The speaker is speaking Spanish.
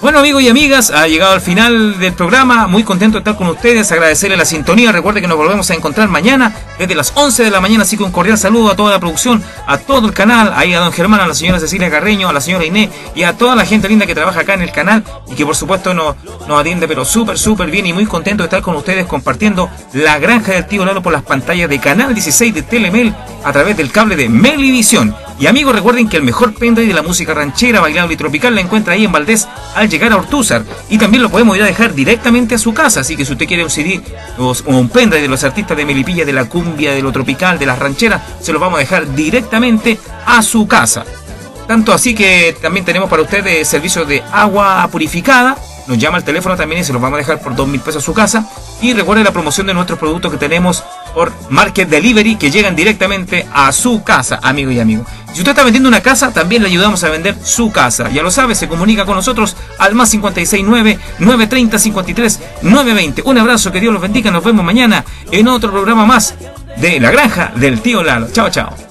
Bueno, amigos y amigas, ha llegado al final del programa. Muy contento de estar con ustedes, agradecerle la sintonía. Recuerde que nos volvemos a encontrar mañana desde las 11 de la mañana. Así que un cordial saludo a toda la producción, a todo el canal, ahí a don Germán, a la señora Cecilia Carreño, a la señora Inés y a toda la gente linda que trabaja acá en el canal y que por supuesto nos atiende pero súper bien, y muy contento de estar con ustedes compartiendo La Granja del Tío Lalo por las pantallas de Canal 16 de Telemel a través del cable de Melivisión. Y amigos, recuerden que el mejor pendrive de la música ranchera, bailable y tropical la encuentra ahí en Valdés al llegar a Ortúzar, y también lo podemos ir a dejar directamente a su casa. Así que si usted quiere un CD o un pendrive de los artistas de Melipilla, de la cumbia, de lo tropical, de las rancheras, se lo vamos a dejar directamente a su casa. Tanto así que también tenemos para ustedes servicios de agua purificada. Nos llama al teléfono también y se los vamos a dejar por 2.000 pesos a su casa. Y recuerde la promoción de nuestros productos que tenemos por Market Delivery, que llegan directamente a su casa, amigo y amigo. Si usted está vendiendo una casa, también le ayudamos a vender su casa. Ya lo sabe, se comunica con nosotros al más 569-930-53-920. Un abrazo, que Dios los bendiga. Nos vemos mañana en otro programa más de La Granja del Tío Lalo. Chao, chao.